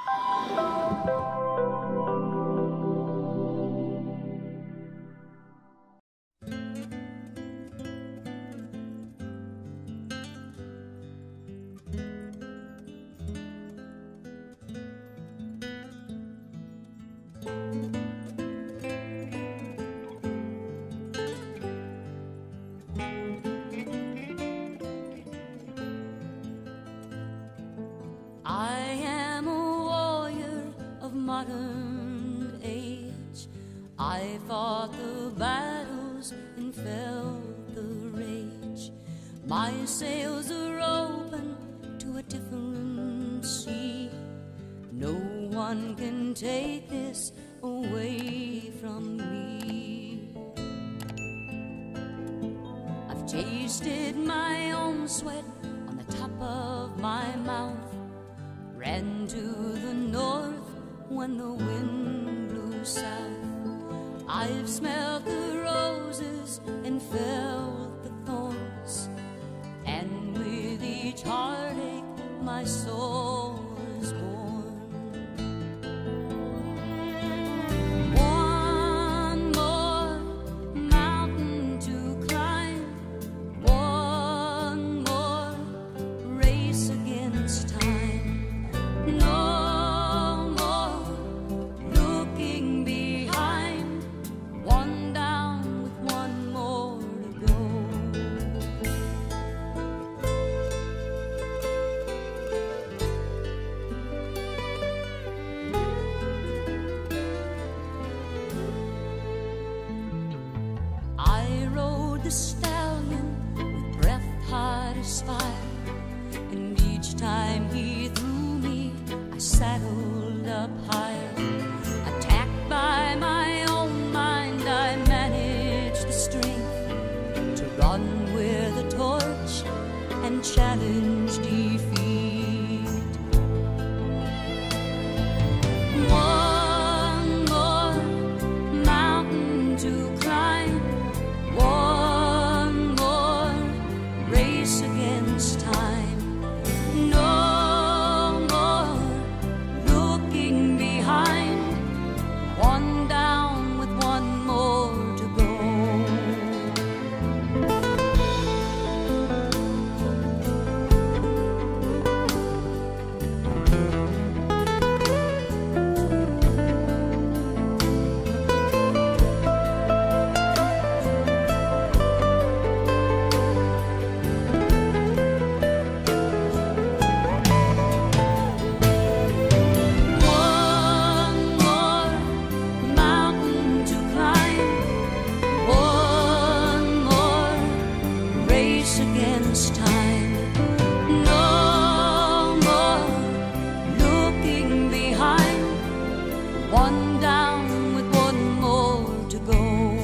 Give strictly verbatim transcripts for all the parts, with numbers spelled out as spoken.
modern age. I fought the battles and felt the rage. My sails are open to a different sea. No one can take this away from me. I've tasted my own sweat on the top of my mouth. Ran to the north when the wind blew south. I've smelled the roses and felt the thorns, and with each heartache my soul is born. One more mountain to climb, one more race against time. No the stallion with breath hot as fire, and each time he threw me, I saddled up higher. Attacked by my own mind, I managed the strength to run with a torch and challenge defeat. One more mountain to climb, one against time. No more looking behind. One down with one more to go. Against time. No more looking behind. One down with one more to go.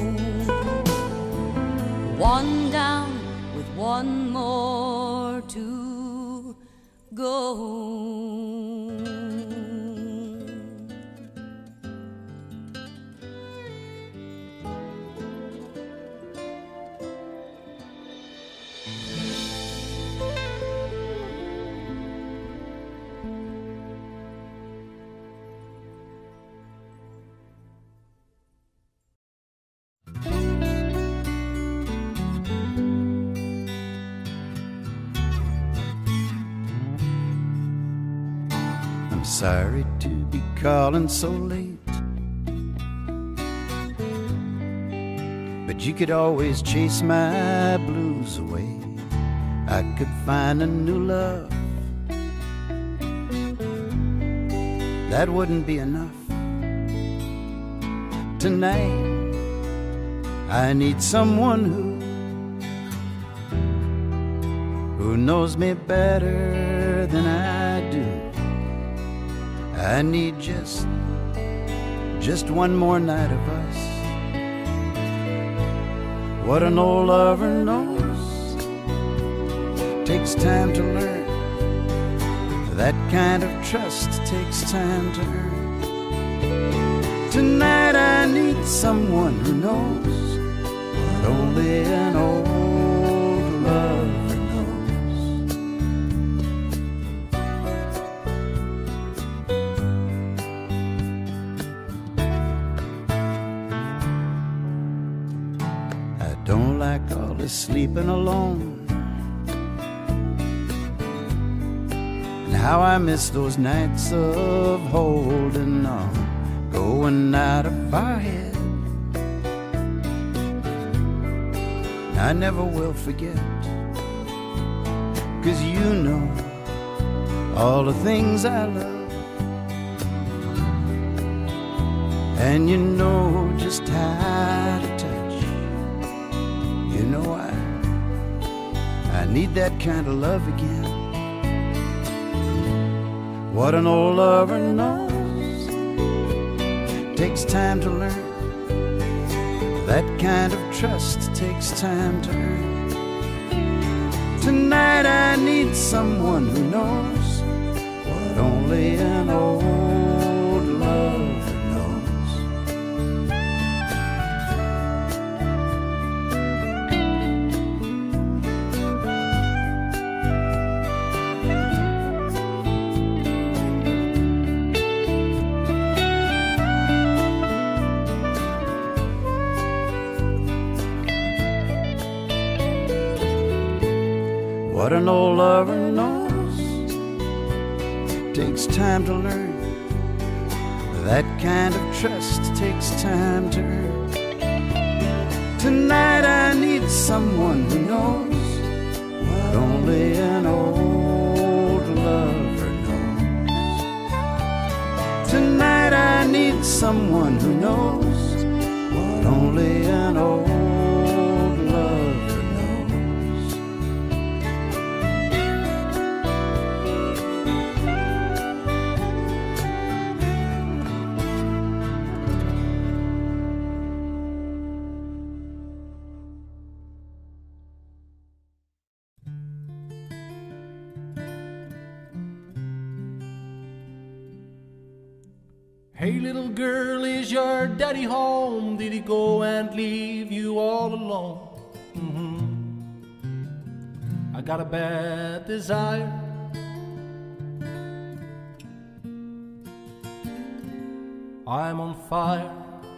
One down with one more to go. Sorry to be calling so late, but you could always chase my blues away. I could find a new love that wouldn't be enough. Tonight I need someone who who knows me better than I do. I need just, just one more night of us. What an old lover knows takes time to learn. That kind of trust takes time to earn. Tonight I need someone who knows what only an old lover knows. to sleeping alone. And how I miss those nights of holding on, going out of our head. I never will forget, 'cause you know all the things I love, and you know just how to touch. You know I, I need that kind of love again. What an old lover knows takes time to learn. That kind of trust takes time to earn. Tonight I need someone who knows what only an old lover knows. What an old lover knows takes time to learn. That kind of trust takes time to earn. Tonight I need someone who knows what only an old lover knows. Tonight I need someone who knows what only an old lover knows. Hey little girl, is your daddy home? Did he go and leave you all alone? Mm-hmm. I got a bad desire. I'm on fire.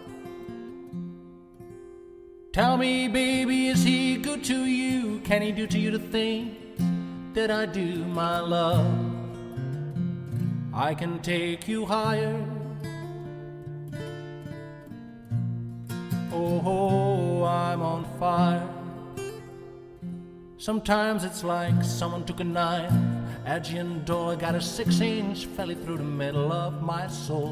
Tell me, baby, is he good to you? Can he do to you the things that I do, my love? I can take you higher. Oh, I'm on fire. Sometimes it's like someone took a knife at your door, got a six-inch felly through the middle of my soul.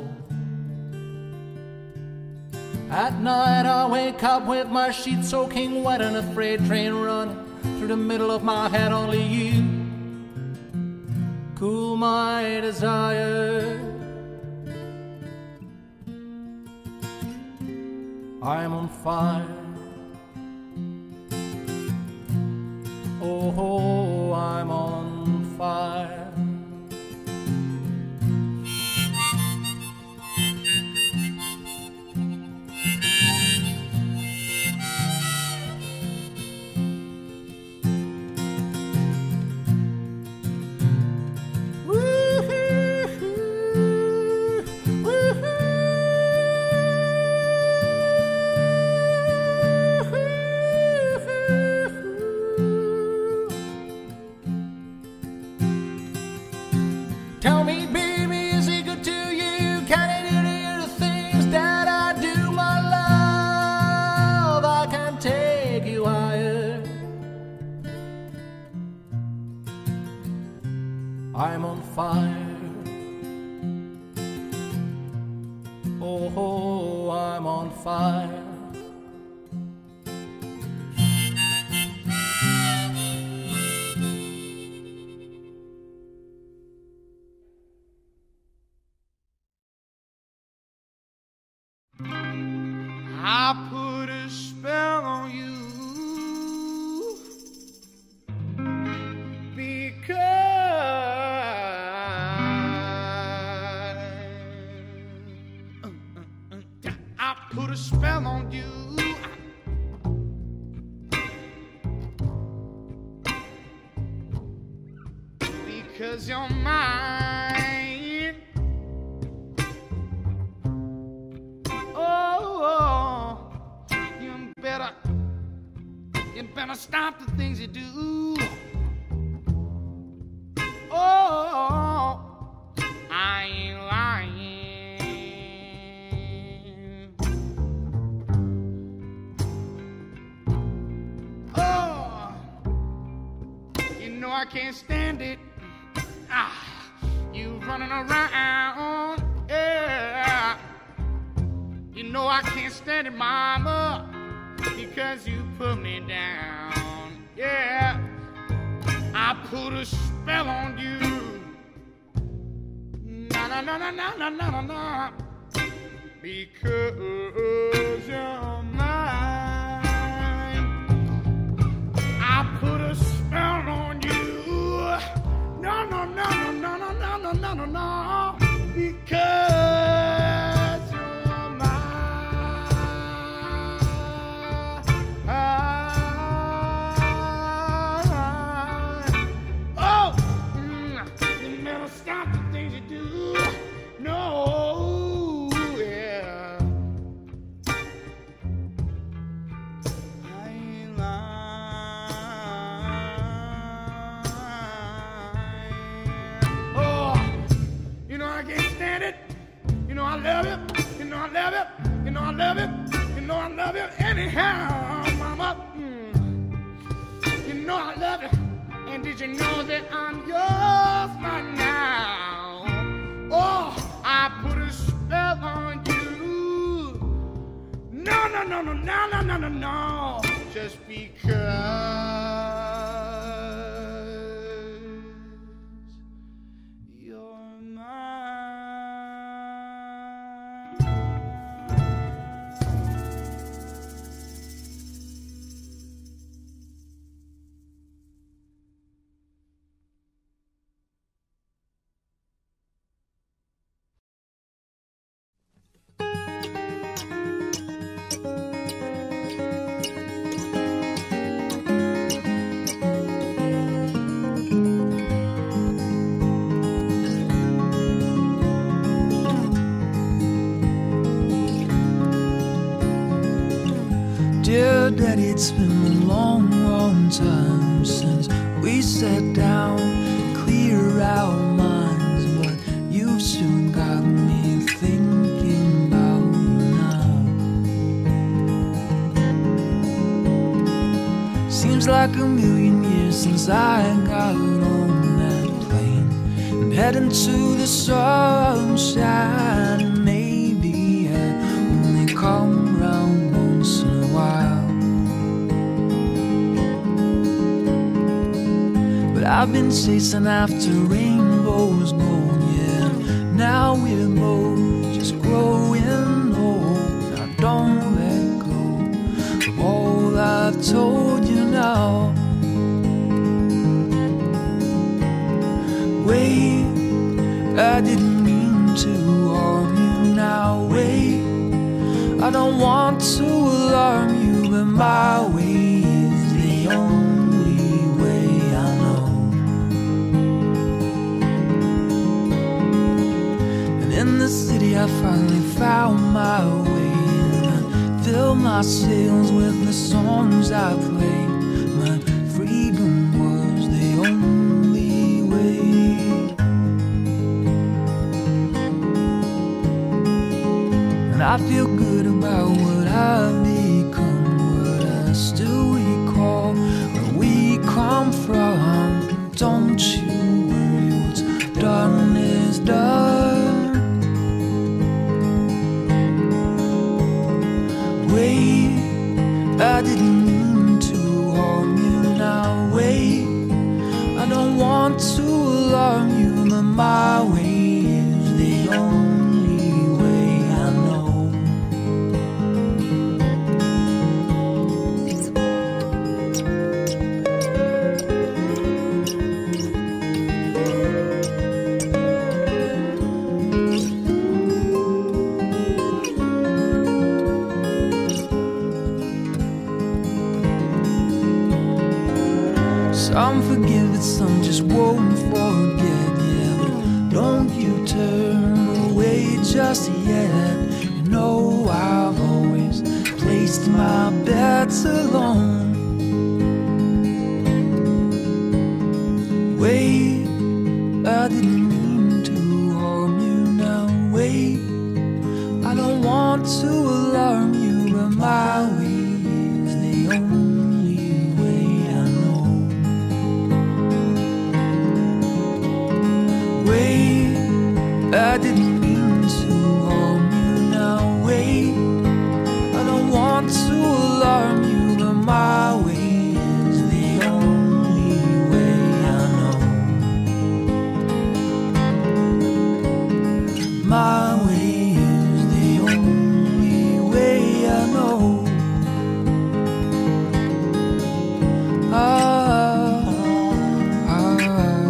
At night I wake up with my sheets soaking wet and a freight train running through the middle of my head. Only you cool my desire. I'm on fire. Oh, I'm on fire. Tell me, baby, is he good to you? Can he do to you the things that I do, my love? I can take you higher. I'm on fire. Oh, I'm on fire. I put a spell on you because I put a spell on you. Because you're mine. Oh, you better, you better stop the things you do. Oh, I ain't lying. Oh, you know I can't stand it. Ah, you running around, yeah. You know I can't stand it, mama, because you put me down, yeah. I put a spell on you. Na na na na na na na na na. Because you're mine. I put a spell on you. No no no no no no no no no no no. Because you're mine. Oh, you never stop the things you do. No, yeah. I ain't lying. Oh, you know I can't stand it. You know I love it. You know I love it. You know I love it. You know I love it. Anyhow, mama. Mm. You know I love it. And did you know that I'm yours right now? Oh, I put a spell on you. No, no, no, no, no, no, no, no, no. Just because you're mine. Dear Daddy, it's been a long, long time since we sat down, clear our minds, but you've soon got me thinking about you now. Seems like a million years since I got on that plane and heading to the sunshine, and maybe I only come round once in a while. But I've been chasing after rainbows gold, yeah. Now we're both just growing old. Now don't let go of all I've told you now. Wait, I didn't mean to harm you now. Wait, I don't want to alarm you, but my way is the only way I know. And in the city I finally found my way, and I fill my sails with the songs I play. My freedom was the only way. And I feel good about what I've become, but I still recall where we come from. Don't you worry, what's done is done. Wait, I didn't mean to harm you now. Wait, I don't want to alarm you, but my way is the only way I know. Some forgive it, some just won't forget, yeah. But don't you turn away just yet. You know I've always placed my bets alone. to alarm you, but my way is the only way I know. Wait, I didn't mean to harm you now. Wait, I don't want to alarm you, but my way is the only way I know. My way is the only way I know. Ah, ah, ah.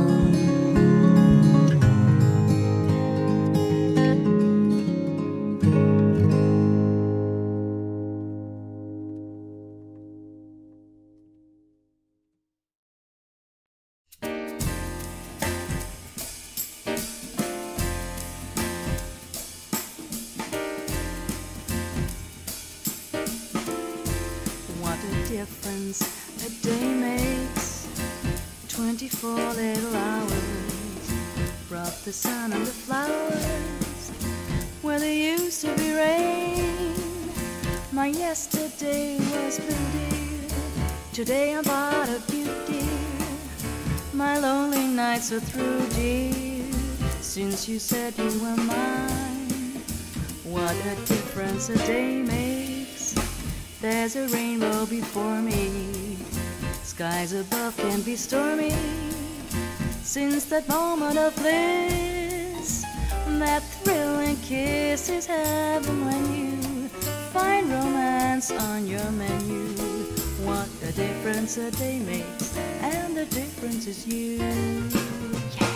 What a difference a day makes. Twenty-four little hours brought the sun and the flowers where there used to be rain. My yesterday was blue, dear. Today I'm but a beauty. My lonely nights are through, dear, since you said you were mine. What a difference a day makes. There's a rainbow before me. Skies above can be stormy. Since that moment of bliss, that thrilling kiss is heaven when you find romance on your menu. What a difference a day makes, and the difference is you. Yeah.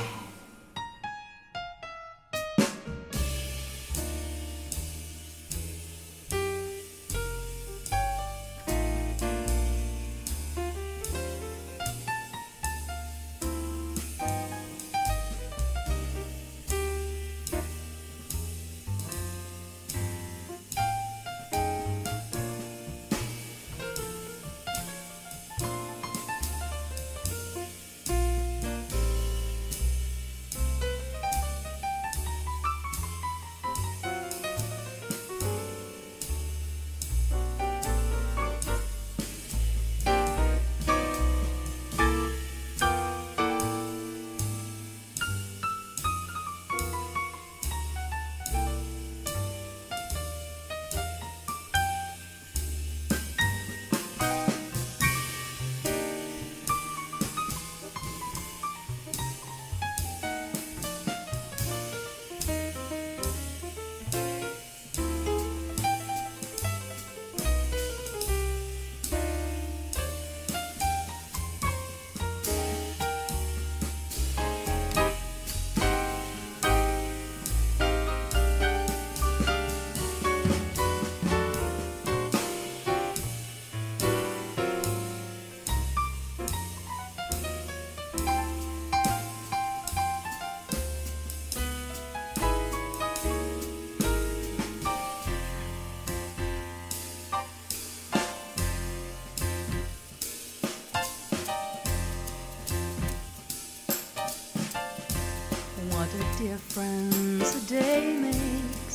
What a difference a day makes.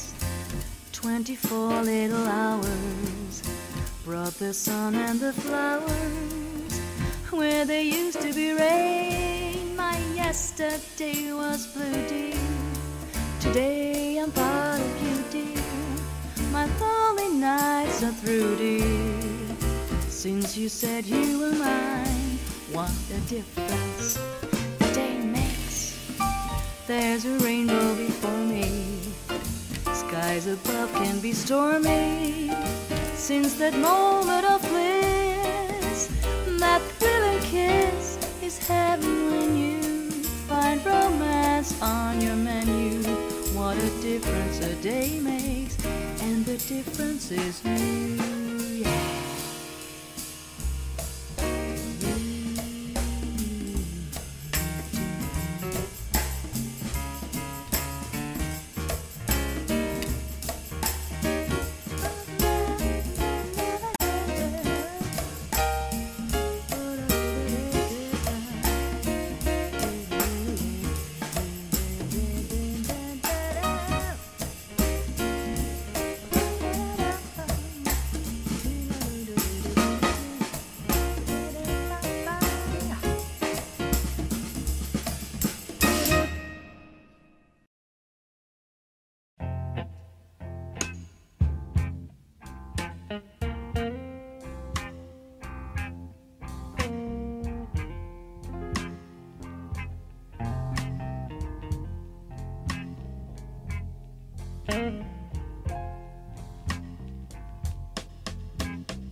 Twenty-four little hours brought the sun and the flowers where there used to be rain. My yesterday was blue, dear. Today I'm part of you, dear. My lonely nights are through, dear, since you said you were mine. What a difference a day makes. There's a rainbow before me. Skies above can be stormy. Since that moment of bliss, that thrilling kiss is heaven when you find romance on your menu. What a difference a day makes, and the difference is you. Yeah.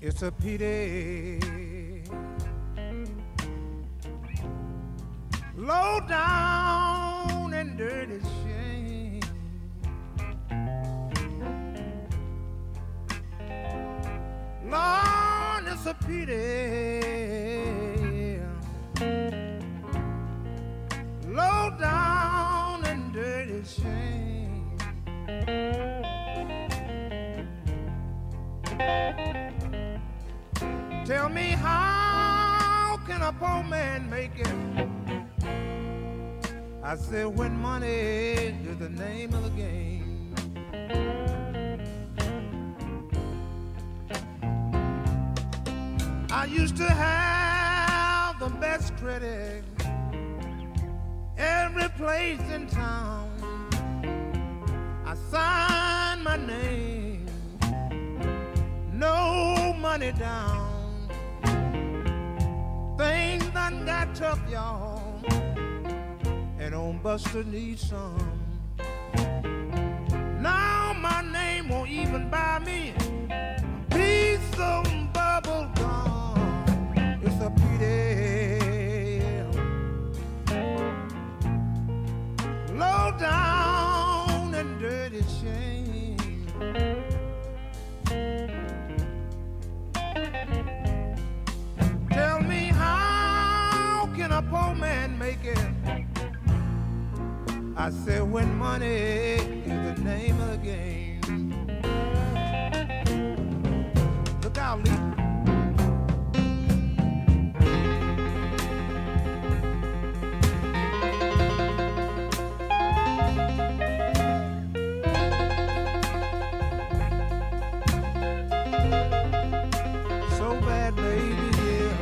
It's a pity. Low down and dirty shame. Lord, it's a pity. Low down and dirty shame. Tell me, how can a poor man make it? I said, when money is the name of the game. I used to have the best credit every place in town. I signed my name, no money down. Things done got tough, y'all, and old Buster needs some. Now my name won't even buy me a piece of bubble gum. It's a pity. Low down and dirty shame. Tell me, how can a poor man make it? I said, when money is the name of the game. Look out, Lee. So bad, baby, yeah.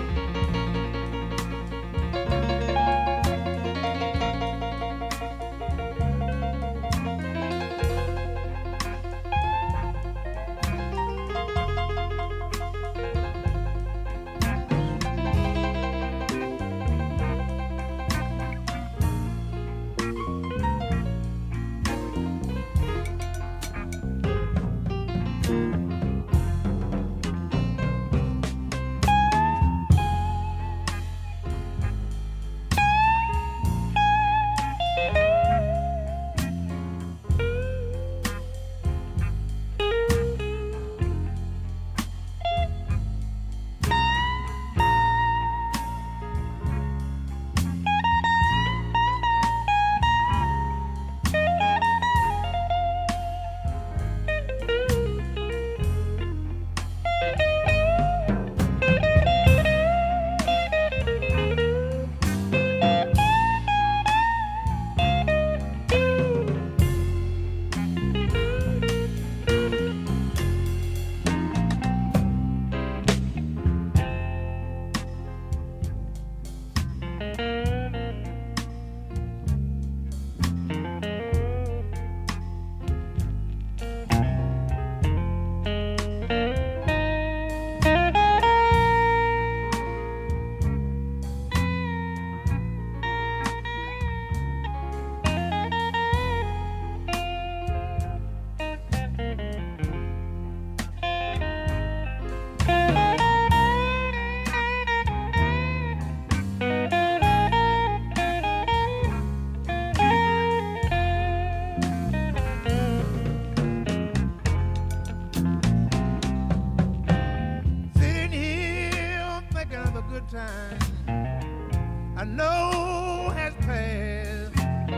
I know has passed.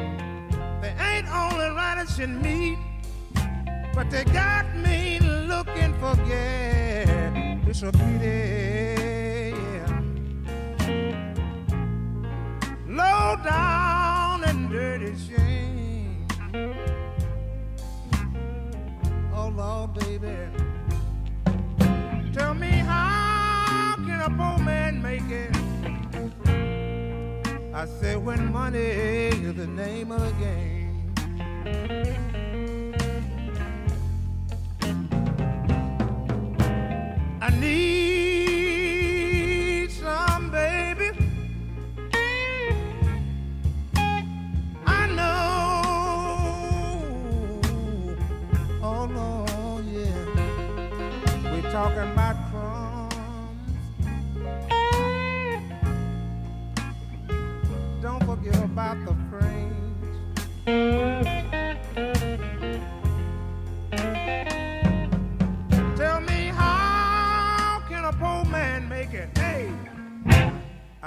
They ain't only riders in me, but they got me looking for gas. It's a pity, yeah. Low down and dirty shame. Oh Lord, baby, tell me, how can a poor man make it? I say, when money is the name of the game. I need some, baby. I know. Oh Lord, yeah. We're talking about crumbs.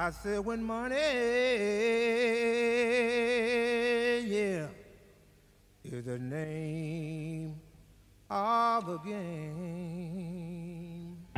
I said when money, yeah, is the name of the game.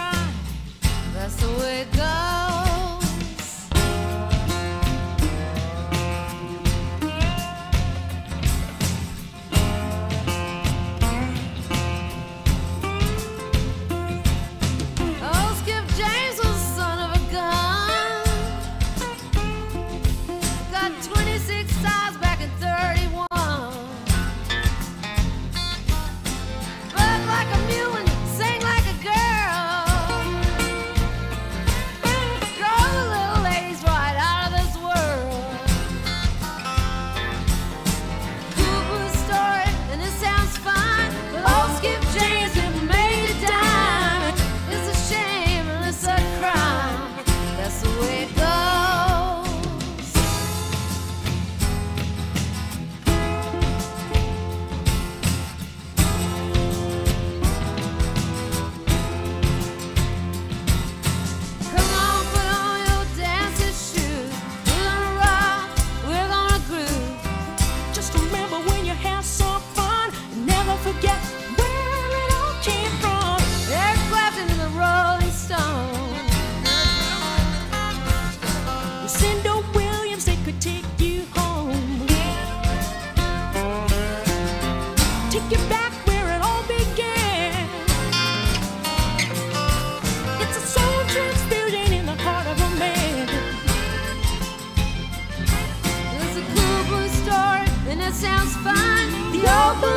That's the way it goes.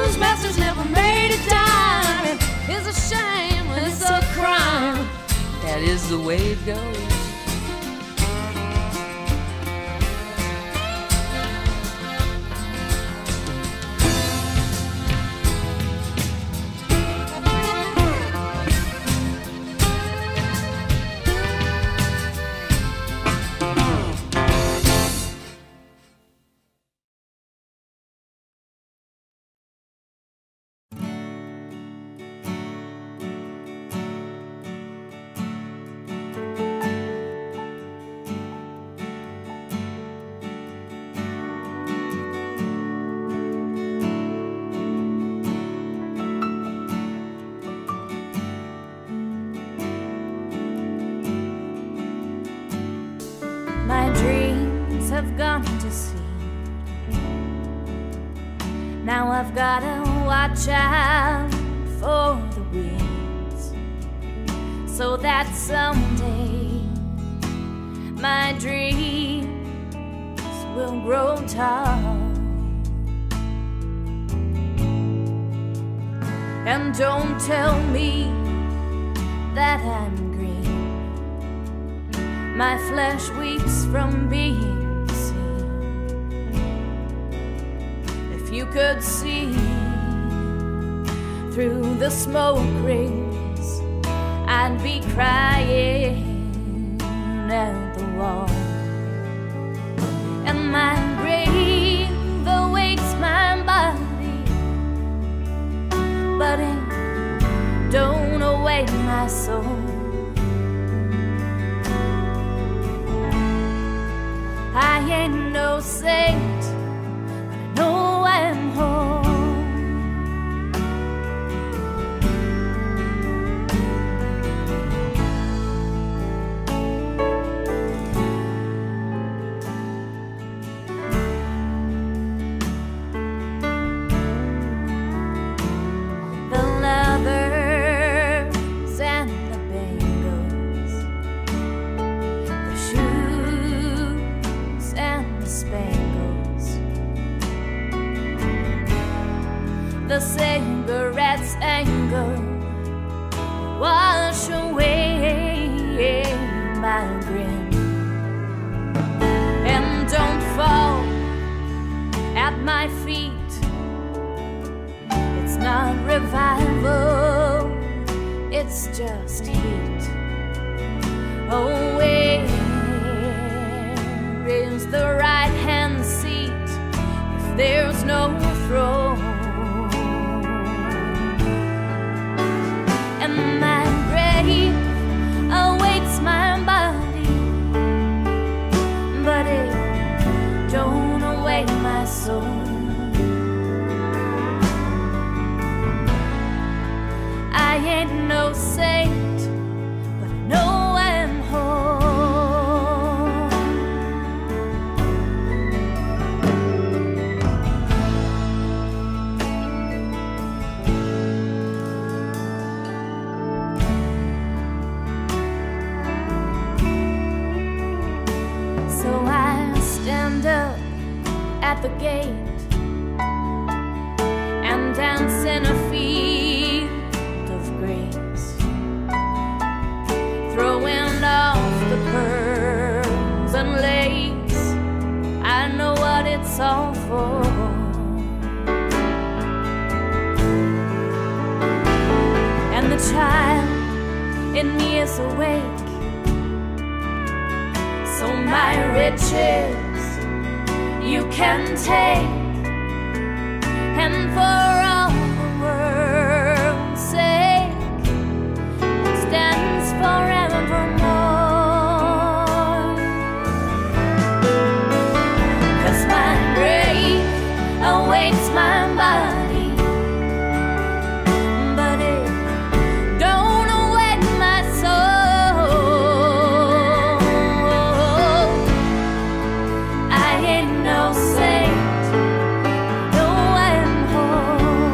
blues masters never made a dime. It's a shame, it's a crime. That is the way it goes. My dreams have gone to sea. Now I've gotta watch out for the winds, so that someday my dreams will grow tall. And don't tell me that I'm green. My flesh weeps from being seen. If you could see through the smoke rings, I'd be crying at the wall. And my grave awaits my body, but it don't await my soul. I ain't no saint, but I know I'm home. The leathers and the bangles, the shoes and the spangles, the cigarette's anger wash away my grin. And don't fall at my feet, it's not revival, it's just heat. Oh, where is the right-hand seat if there's no throne? And my grave awaits my body, but it don't await my soul. I ain't no saint, but I know I'm home. So I stand up at the gate and dance in a field of grace, throwing off the pearls and lace. I know what it's all for. And the child in me is awake, so my riches you can take, and for all the world's sake, it stands forevermore. 'Cause my grave awaits my body, but it don't await my soul. I ain't no saint, no I'm home.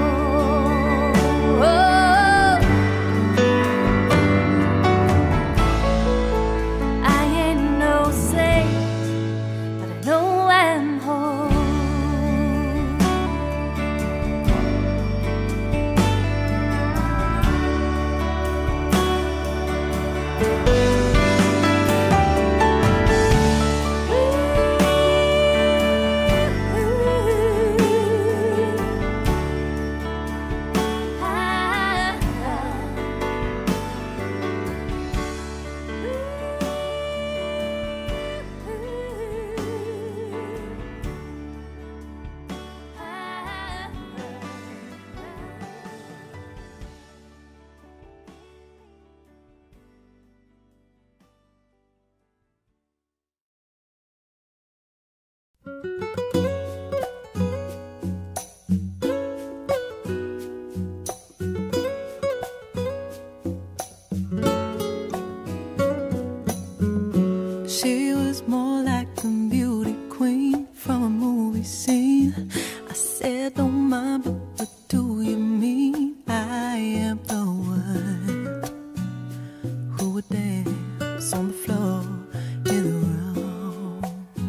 She was more like a beauty queen from a movie scene. I said, don't mind, but what do you mean? I am the one who would dance on the floor in the room.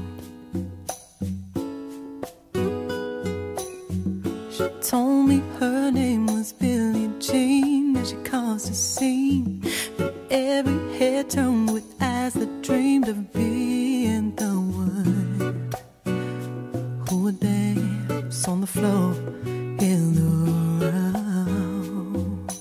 She told me her name was Billie Jean, and she caused a scene. But every head turned with eyes that dreamed of being the one who would dance on the floor in the room.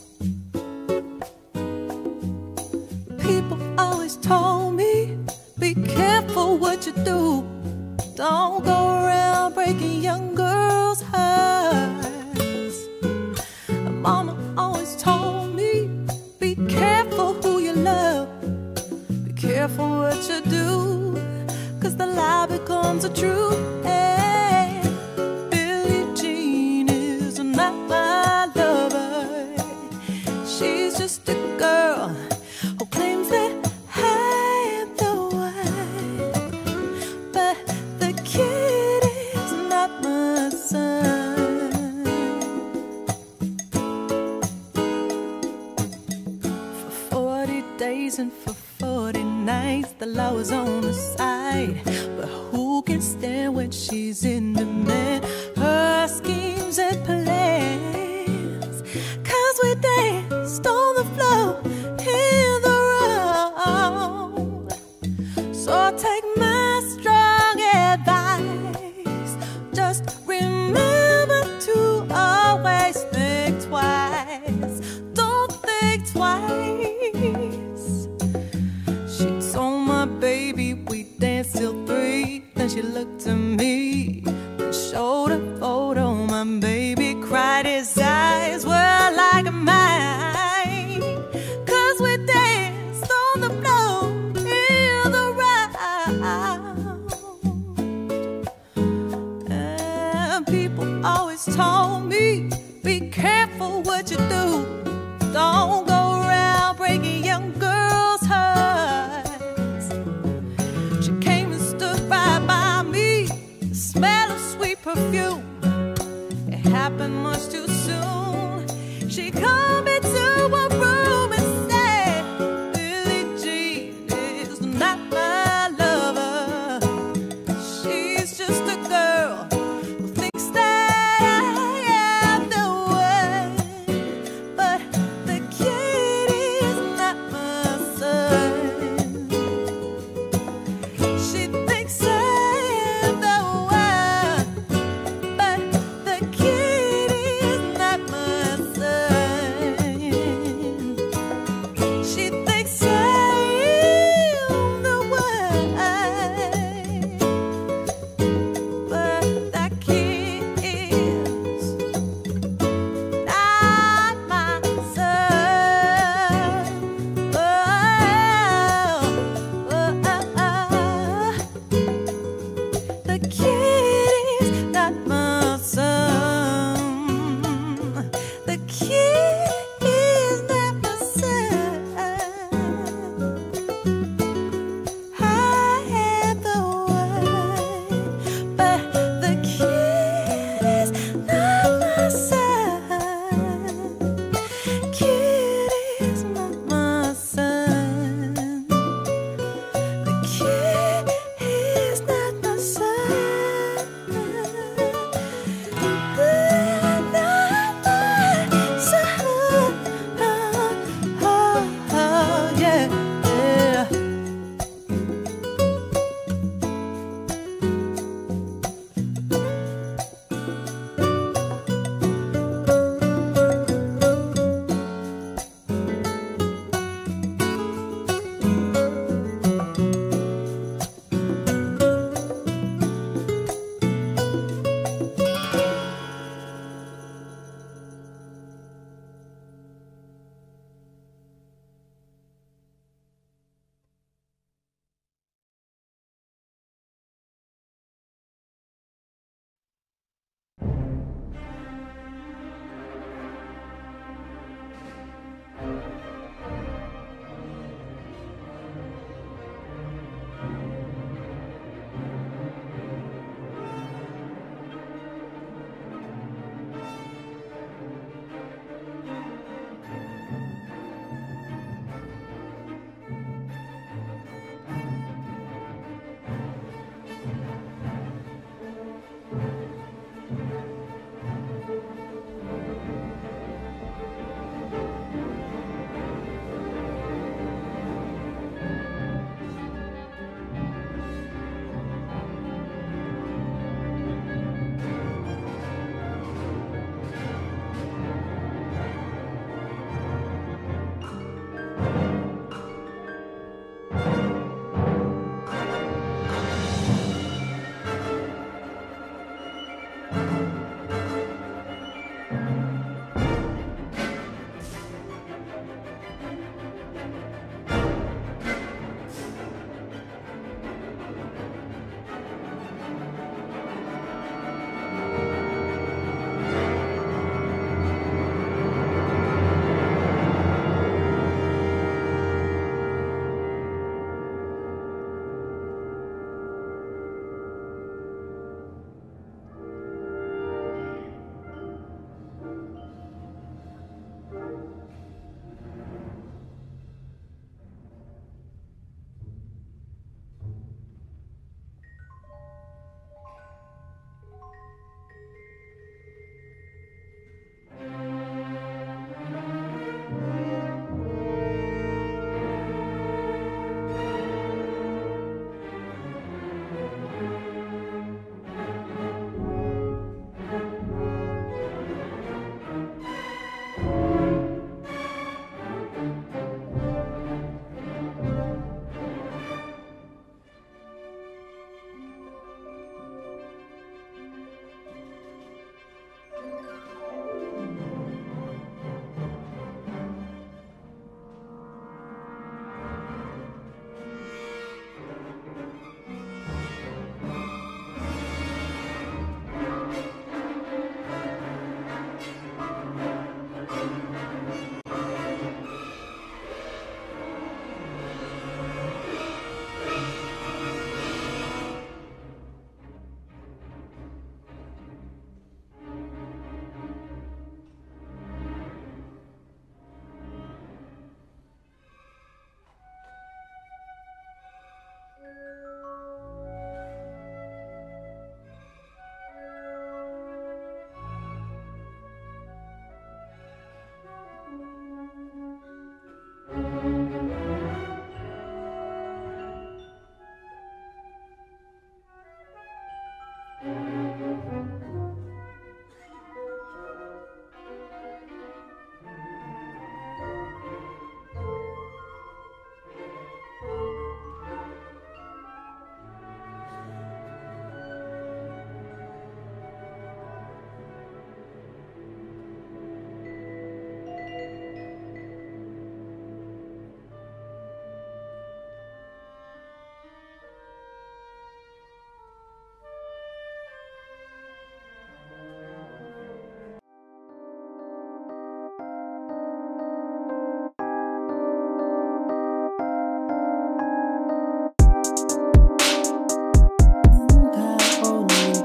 People always told me, be careful what you do. Don't go around breaking young girls' hearts. Mama always told me, be careful who you love. Be careful what you do, 'cause the lie becomes a truth. Hey, Billie Jean is not my lover. She's just a girl who claims that I am the one, but the kid is not my son. For forty days and for forty nights, the law is on her side. But who can stand when she's in demand? Her schemes and plans, 'cause we danced on the floor in the room. So take my strong advice, just remember to always think twice. Don't think twice. She told my baby we danced till three. Then she looked at me and showed a photo. My baby cried, his eyes were like mine, 'cause we danced on the floor in the round. And people always told me, be careful what you do. Don't go around breaking young girls' hearts. She came and stood right by me, the smell of sweet perfume. It happened much too soon. She called me to a room and said, Billie Jean is not my lover. She's just a girl who thinks that I am the one, but the kid is not my son. She thinks I am the one, but the kid is not my son. She thinks I am the one, but that kid is not my son. Oh, oh, oh, the kid is not my son. The kid is not my son. I am the one, but the kid is not my son. Kid is not my son. The kid is not my son.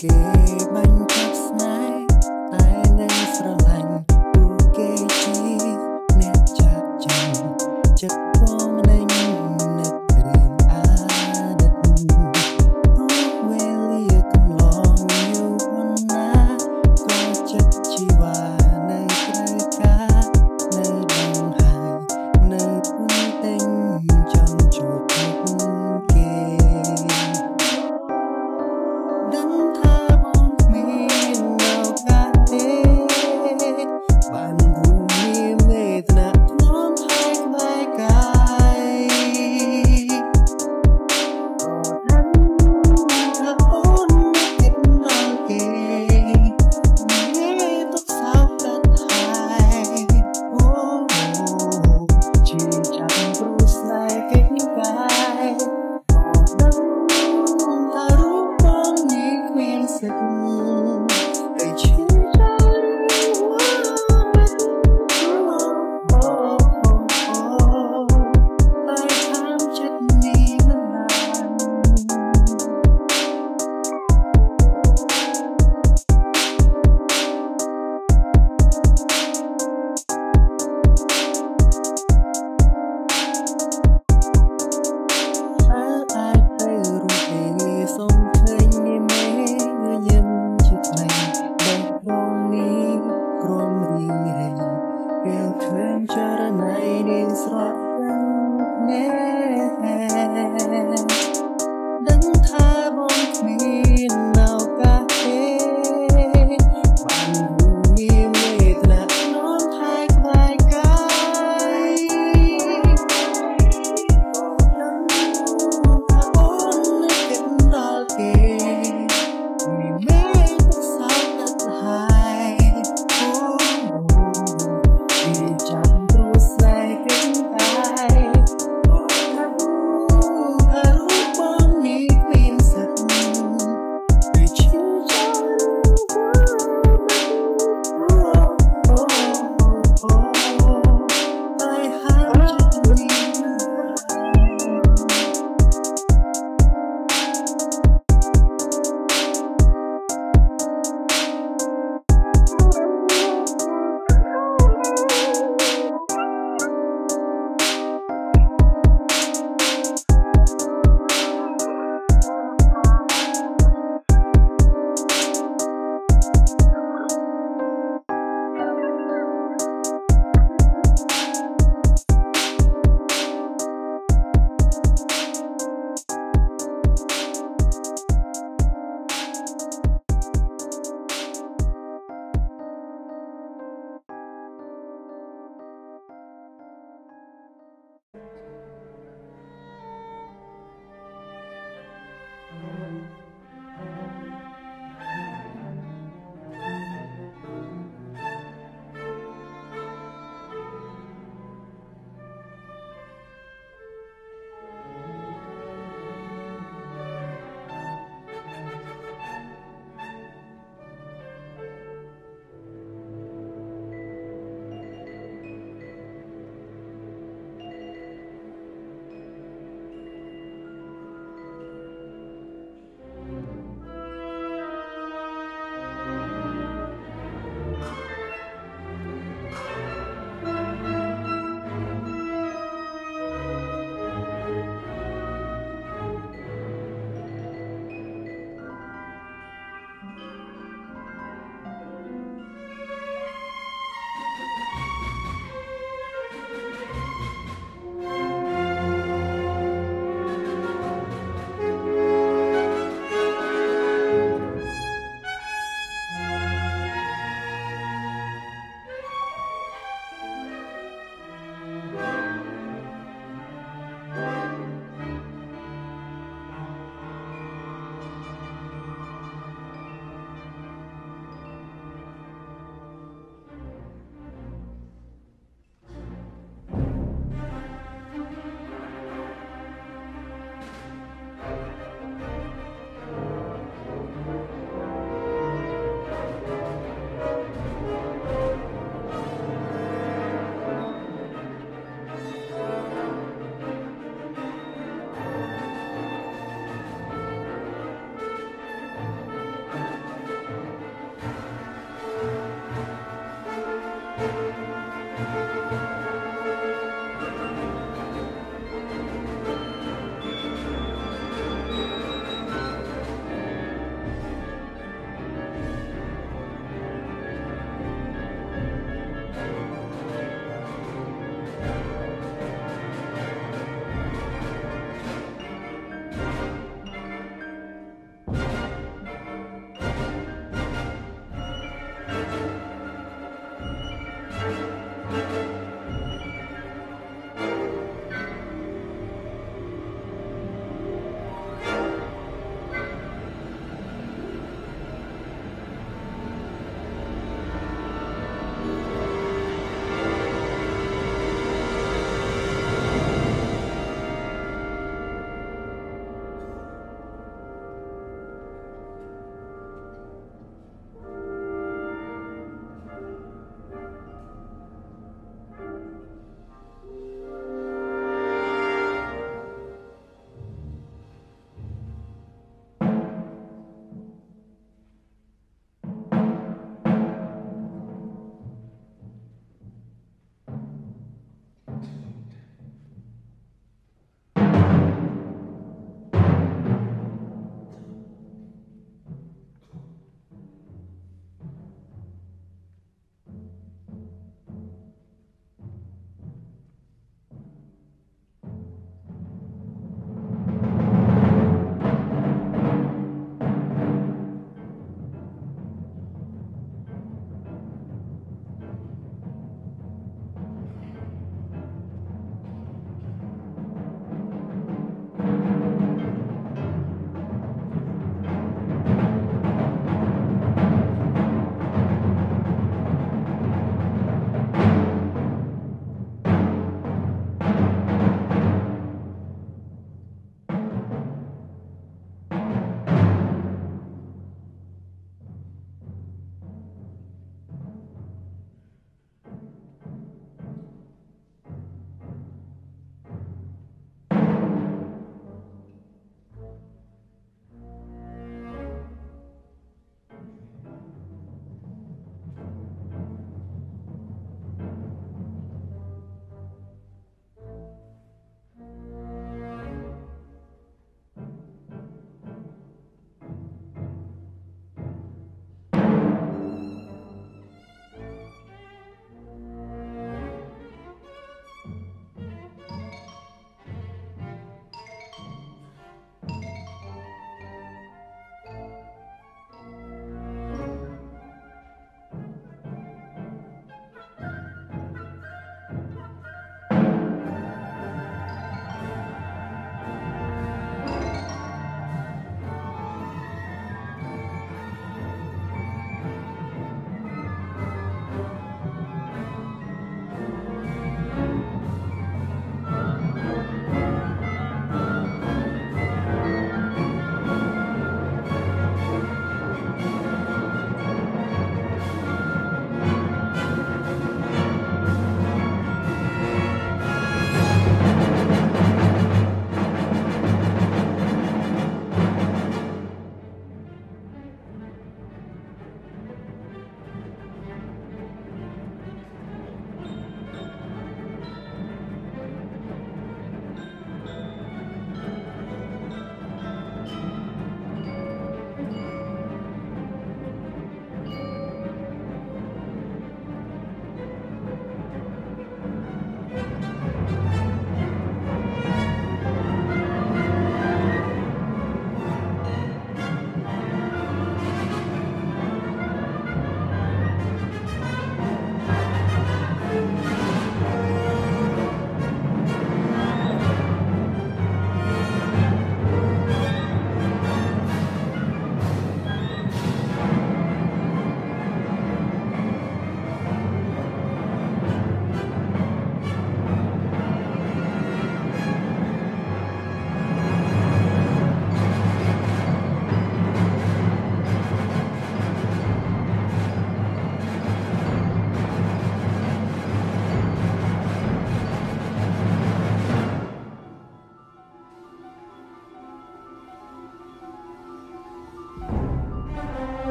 again.